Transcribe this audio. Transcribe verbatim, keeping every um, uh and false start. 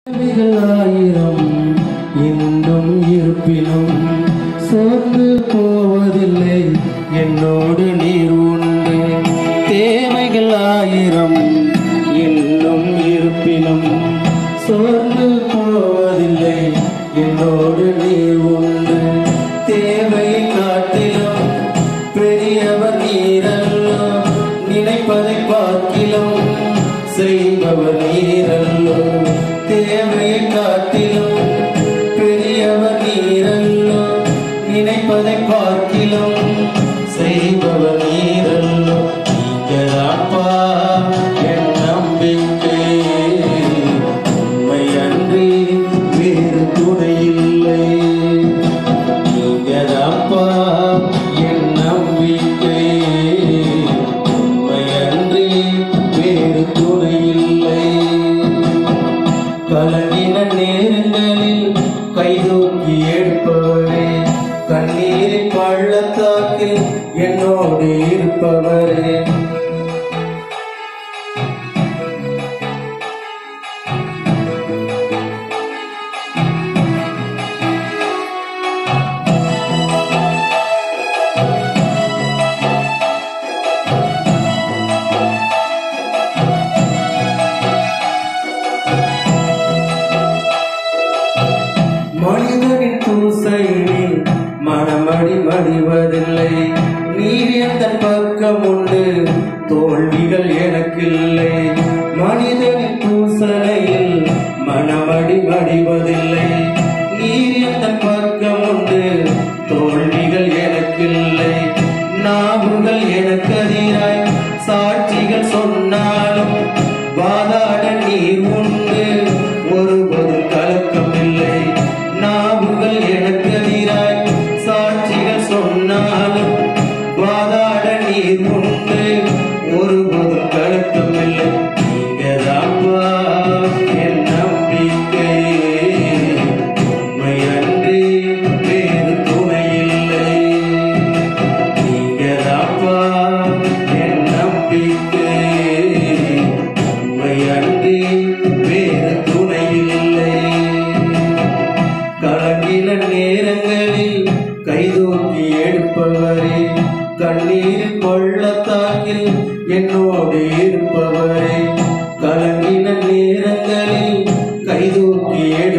ஆயிரம் இன்னும் இருப்பினும் சோர்ந்து போவதில்லை என்னோடு நீர் உண்டு. தேவைகள் ஆயிரம் இன்னும் இருப்பினும் சோர்ந்து போவதில்லை என்னோடு நீர் உண்டு. தேவையை காட்டிலும் பெரியவர் நீரல்லோ, நினைப்பதை பார்க்கிலும் செய்பவர் நீரல்லோ. தேவையை காட்டிலும் பெரியவர் நீரல்லோ, நினைப்பதை பார்க்கிலும் செய்பவர் நீரல்லோ. நீங்கதாப்பா என் நம்பிக்கை, உண்மை அன்றி வேறு துணை இல்லை. நீங்கதாப்பா என் நம்பிக்கை, உண்மை அன்றி வேறு துணை இல்லை. கலங்கின நேரங்களில் கைதூக்கி எடுப்பவரே, கண்ணீரின் பள்ளத்தாக்கில் என்னோடு இருப்பவரே. மனிதனின் பூசையில் மனமடி மடிவதில்லை, நீர் எந்த பக்கம் உண்டு தோல்விகள் எனக்கில்லை. மனிதனின் பூசையில் மனமடி மடிவதில்லை, நீர் எந்த பக்கம் உண்டு தோல்விகள் எனக்கில்லை. நாவுகள் எனக்கு எதிராய் சாட்சிகள் சொன்னாலும் வாதாட நீர் உண்டு, ஒருபோதும் கலக்கம் இல்லை. நாவுகள் எனக்கு எதிராய் சாட்சிகள் சொன்னாலும் வாதாட நீர் உண்டு, ஒருபோதும் கலக்கம் இல்லை. நீங்கதாப்பா என் நம்பிக்கை, உண்மை அன்றி வேறு துணை இல்லை. நீங்கதாப்பா என் நம்பிக்கை, உண்மை அன்றி வேறு துணை இல்லை. கலங்கின நேரங்களில் கைதூக்கி எடுப்பவரே, கண்ணீரின் பள்ளத்தாக்கில் என்னோடு இருப்பவரே. கலங்கின நேரங்களில் கைதூக்கி எடு